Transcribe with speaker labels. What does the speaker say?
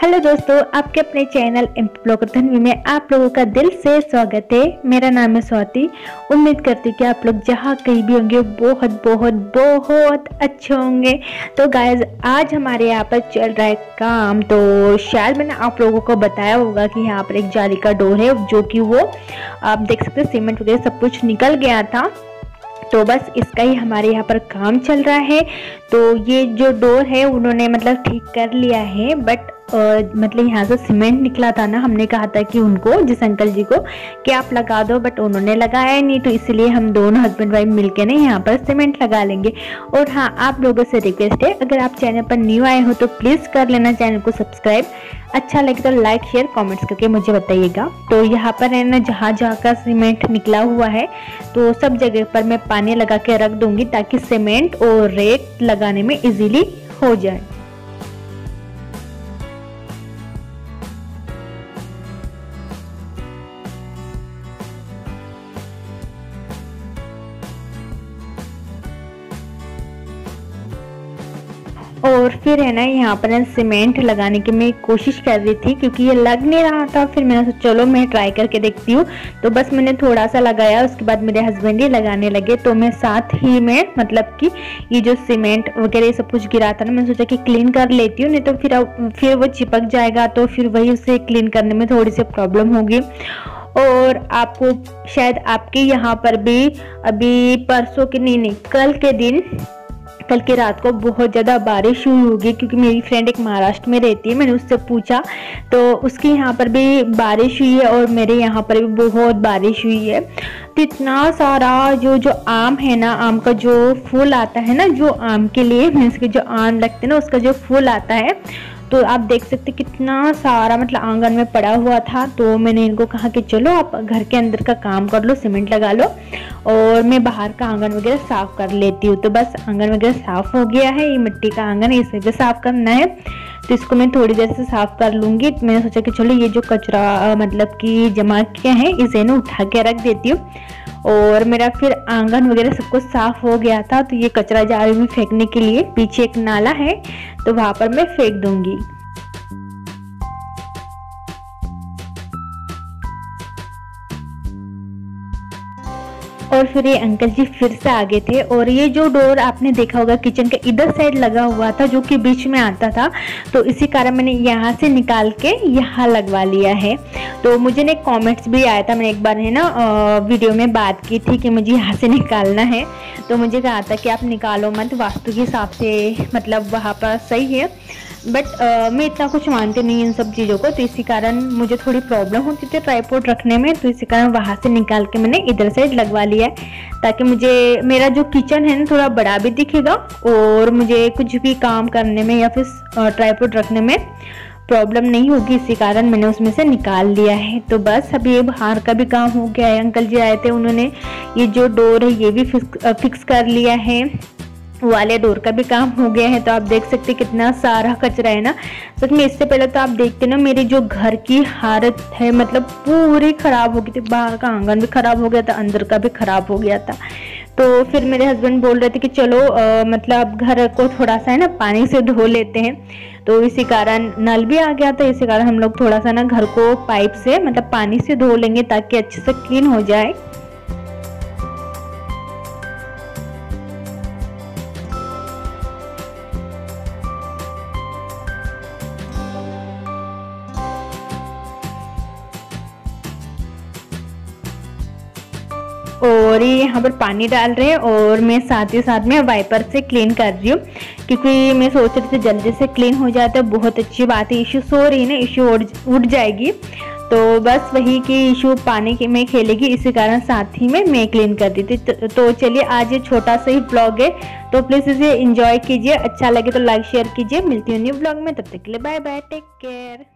Speaker 1: Hello दोस्तों, आपके अपने चैनल ब्लॉगर धन्वी में आप लोगों का दिल से स्वागत है। मेरा नाम है स्वाति। उम्मीद करती कि आप लोग जहाँ कहीं भी होंगे बहुत बहुत बहुत अच्छे होंगे। तो गाइस, आज हमारे यहाँ पर चल रहा है काम। तो शायद मैंने आप लोगों को बताया होगा कि यहाँ पर एक जाली का डोर है, जो कि वो आप देख सकते हैं सीमेंट वगैरह सब कुछ निकल गया था। तो बस इसका ही हमारे यहाँ पर काम चल रहा है। तो ये जो डोर है उन्होंने मतलब ठीक कर लिया है, बट मतलब यहाँ से सीमेंट निकला था ना, हमने कहा था कि उनको, जिस अंकल जी को, कि आप लगा दो, बट उन्होंने लगाया नहीं। तो इसलिए हम दोनों हस्बैंड वाइफ मिलके ना यहाँ पर सीमेंट लगा लेंगे। और हाँ, आप लोगों से रिक्वेस्ट है, अगर आप चैनल पर न्यू आए हो तो प्लीज़ कर लेना चैनल को सब्सक्राइब। अच्छा लगे तो लाइक शेयर कमेंट्स करके मुझे बताइएगा। तो यहाँ पर है ना, जहाँ जहाँ का सीमेंट निकला हुआ है तो सब जगह पर मैं पानी लगा के रख दूंगी, ताकि सीमेंट और रेत लगाने में इजीली हो जाए। और फिर है ना, यहाँ पर सीमेंट लगाने की मैं कोशिश कर रही थी, क्योंकि ये लग नहीं रहा था। फिर मैंने सोचा चलो मैं ट्राई करके देखती हूँ। तो बस मैंने थोड़ा सा लगाया, उसके बाद मेरे हस्बैंड ही लगाने लगे। तो मैं साथ ही में मतलब कि ये जो सीमेंट वगैरह सब कुछ गिरा था ना, मैंने सोचा कि क्लीन कर लेती हूँ, नहीं तो फिर वो चिपक जाएगा। तो फिर वही उसे क्लीन करने में थोड़ी सी प्रॉब्लम होगी। और आपको शायद आपके यहाँ पर भी अभी परसों के नहीं कल की रात को बहुत ज़्यादा बारिश हुई होगी, क्योंकि मेरी फ्रेंड एक महाराष्ट्र में रहती है। मैंने उससे पूछा तो उसके यहाँ पर भी बारिश हुई है और मेरे यहाँ पर भी बहुत बारिश हुई है। तो इतना सारा जो आम है ना, आम का जो फूल आता है ना, जो आम के लिए मीन्स के जो आम लगते हैं ना, उसका जो फूल आता है, तो आप देख सकते कितना सारा मतलब आंगन में पड़ा हुआ था। तो मैंने इनको कहा कि चलो आप घर के अंदर का काम कर लो, सीमेंट लगा लो, और मैं बाहर का आंगन वगैरह साफ कर लेती हूँ। तो बस आंगन वगैरह साफ हो गया है। ये मिट्टी का आंगन है, इसे भी साफ करना है। तो इसको मैं थोड़ी देर से साफ कर लूँगी। मैंने सोचा कि चलो ये जो कचरा मतलब कि जमा किया है, इसे ना उठा के रख देती हूँ। और मेरा फिर आंगन वगैरह सब कुछ साफ हो गया था। तो ये कचरा जाली में फेंकने के लिए पीछे एक नाला है, तो वहां पर मैं फेंक दूंगी। और फिर ये अंकल जी फिर से आ गए थे। और ये जो डोर आपने देखा होगा किचन के इधर साइड लगा हुआ था, जो कि बीच में आता था, तो इसी कारण मैंने यहाँ से निकाल के यहाँ लगवा लिया है। तो मुझे ना कमेंट्स भी आया था, मैंने एक बार है ना वीडियो में बात की थी कि मुझे यहाँ से निकालना है। तो मुझे कहा था कि आप निकालो मत, वास्तु के हिसाब से मतलब वहाँ पर सही है। बट मैं इतना कुछ मानती नहीं इन सब चीज़ों को, तो इसी कारण मुझे थोड़ी प्रॉब्लम होती थी ट्राइपॉड रखने में। तो इसी कारण वहाँ से निकाल के मैंने इधर साइड लगवा लिया है, ताकि मुझे मेरा जो किचन है ना थोड़ा बड़ा भी दिखेगा, और मुझे कुछ भी काम करने में या फिर ट्राइपॉड रखने में प्रॉब्लम नहीं होगी। इसी कारण मैंने उसमें से निकाल लिया है। तो बस अभी ये बाहर का भी काम हो गया है। अंकल जी आए थे, उन्होंने ये जो डोर है ये भी फिक्स कर लिया है, वाले डोर का भी काम हो गया है। तो आप देख सकते हैं कितना सारा कचरा है ना। सच में इससे पहले तो आप देखते ना, मेरी जो घर की हालत है मतलब पूरी खराब हो गई थी। बाहर का आंगन भी खराब हो गया था, अंदर का भी खराब हो गया था। तो फिर मेरे हस्बैंड बोल रहे थे कि चलो मतलब घर को थोड़ा सा है ना पानी से धो लेते हैं। तो इसी कारण नल भी आ गया था, इसी कारण हम लोग थोड़ा सा ना घर को पाइप से मतलब पानी से धो लेंगे, ताकि अच्छे से क्लीन हो जाए। और ये यहाँ पर पानी डाल रहे हैं, और मैं साथ ही साथ में वाइपर से क्लीन कर रही हूँ, क्योंकि मैं सोच रही थी जल्दी से क्लीन हो जाता है। बहुत अच्छी बात है, इशू सो रही है ना, इशू उठ जाएगी। तो बस वही कि इशू पानी के में खेलेगी, इसी कारण साथ ही में मैं क्लीन कर दी थी। तो चलिए, आज ये छोटा सा ही ब्लॉग है, तो प्लीज़ इसे एंजॉय कीजिए। अच्छा लगे तो लाइक शेयर कीजिए। मिलती हूँ न्यू ब्लॉग में, तब तक के लिए बाय बाय, टेक केयर।